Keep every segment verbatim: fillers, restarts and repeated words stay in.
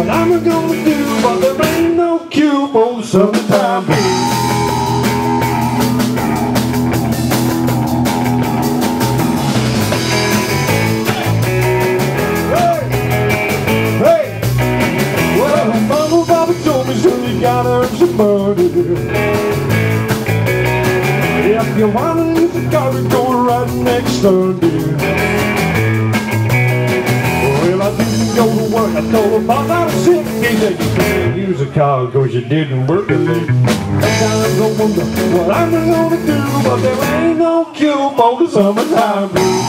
what I'm gonna do, but there ain't no cure for the summertime blues. Gotta earn some money. If you wanna use the car, we're going right next Sunday. Well, I didn't go to work. I told the boss I was sick. He said you can't use a car because you didn't work a day. Sometimes I wonder what I'm gonna do, but there ain't no cure for the summertime blues.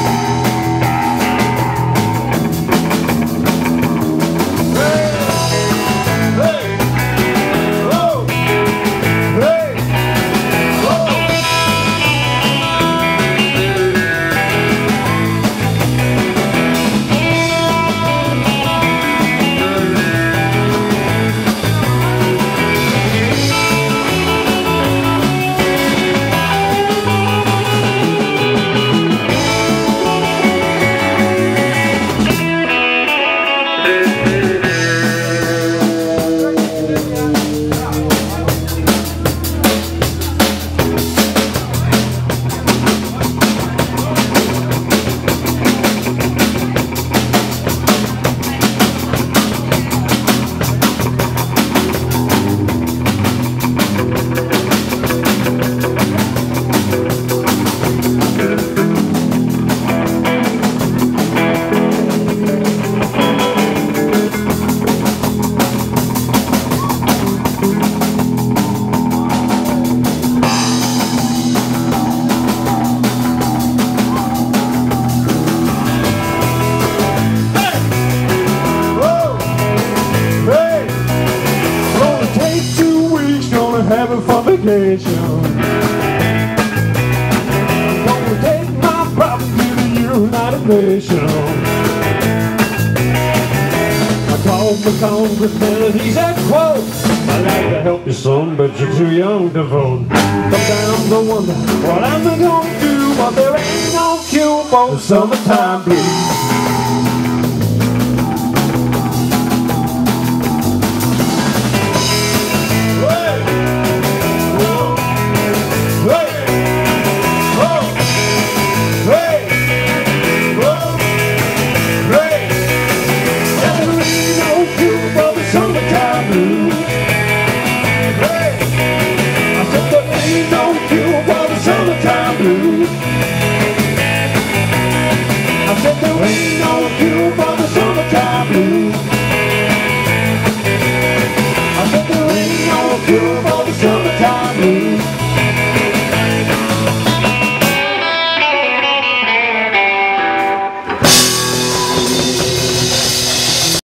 Having fun vacation. I'm gonna take my problem to the United Nations. I called the congressman and he said, quote, I'd like to help you son, but you're too young to vote. Sometimes I wonder what I'm gonna do, but there ain't no cure for the summertime blues.